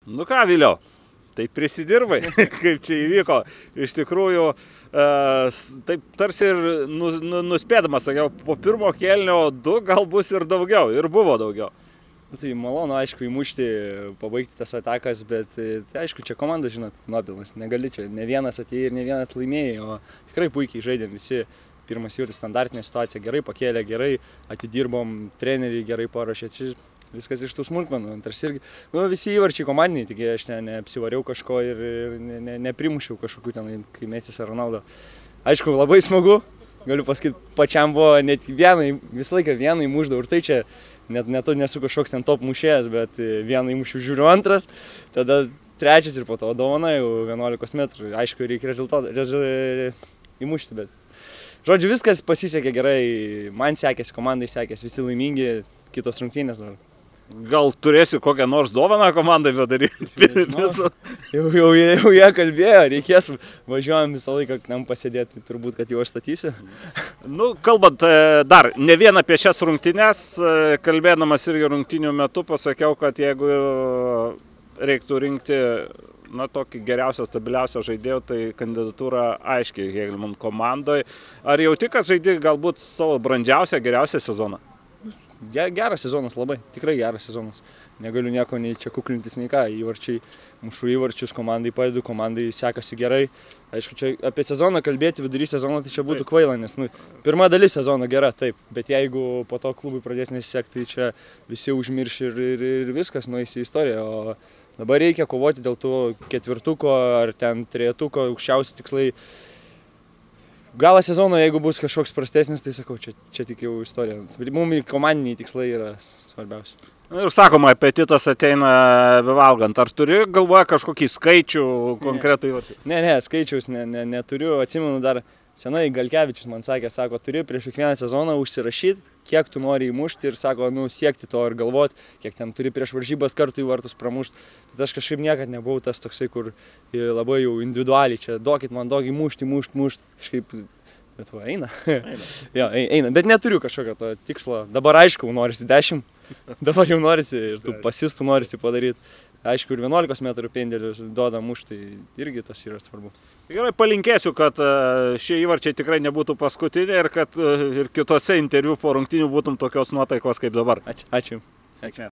Nu ką, Viliau, tai prisidirbai, kaip čia įvyko. Iš tikrųjų, taip tarsi ir nuspėdamas, sakiau, po pirmo kėlinio 2 gal bus ir daugiau, ir buvo daugiau. Tai malonu, aišku, įmušti, pabaigti tas atakas, bet tai, aišku, čia komanda, žinot, nuopilnas, negali čia, ne vienas atėjai ir ne vienas laimėjai, o tikrai puikiai žaidėm visi. Pirmas įvartis standartinė situacija, gerai pakėlė, gerai atidirbom, treneriai gerai paruošė, čia viskas iš tų smulkmenų. Antras irgi, visi įvarčiai komandiniai, tik aš neapsivariau kažko ir neprimušiau kažkokių ten, kai Mesis ar Ronaldo. Aišku, labai smagu, galiu pasakyti, pačiam buvo net visą laiką vieną įmušdavau ir tai čia net nesu kažkoks ten top mušėjas, bet vieną įmušiu, žiūriu antras, tada trečias ir po to dovana jau 11 metrų. Aišku, reikia rezultatą įmušti, bet žodžiu, viskas pasisekė gerai, man sekėsi, komandai sekėsi, visi laimingi, kitos rungtynės dar. Gal turėsi kokią nors dovaną komandai padaryti? Jau jie kalbėjo, reikės, važiuojam visą laiką tam pasėdėti, turbūt, kad jau aš statysiu. Nu, kalbant dar, ne vien apie šias rungtynės, kalbėdamas irgi rungtynių metu, pasakiau, kad jeigu reiktų rinkti tokį geriausią, stabiliausią žaidėjų, tai kandidatūra aiškiai Hegelmann komandoje. Ar jauti, kad žaidži galbūt savo brandžiausią, geriausią sezoną? Geras sezonas labai, tikrai geras sezonas. Negaliu nieko nei čia kuklintis, nei ką. Įvarčiai, mušu įvarčius, komandai padedu, komandai sekasi gerai. Aišku, čia apie sezoną kalbėti vidury sezono, tai čia būtų kvaila, nes pirma dalis sezono gera, taip. Bet jeigu po to klubui pradės nesisekti, tai čia visi užmirš ir viskas nueis į istoriją. O dabar reikia kovoti dėl tų ketvirtuko ar ten trejetuko, aukščiausi tikslai. Galą sezono, jeigu bus kažkoks prastesnis, tai sakau, čia tik jau istorija. Mums komandiniai tikslai yra svarbiausi. Ir sakoma, apetitas ateina bevalgant. Ar turi galvoje kažkokį skaičių konkretų įvartį? Ne, skaičiaus neturiu. Atsimenu dar senai Galkevičius man sakė, sako, turi prieš kiekvieną sezoną užsirašyti, kiek tu nori įmušti ir sako, siekti to ir galvoti, kiek ten turi prieš varžybas kartų į vartus pramušti. Bet aš kažkaip niekad nebuvau tas toksai, kur labai jau individualiai čia, duokit man daug įmušti, kažkaip, bet va, eina. Jo, eina, bet neturiu kažkokio to tikslo. Dabar aišku, norisi 10, dabar jau norisi ir tų pasistų norisi padaryti. Aišku, ir 11 metrų pendelius duoda mušti, tai irgi tas yra svarbu. Gerai, palinkėsiu, kad šie įvarčiai tikrai nebūtų paskutiniai ir kad ir kitose interviu po rungtynių būtum tokios nuotaikos kaip dabar. Ačiū.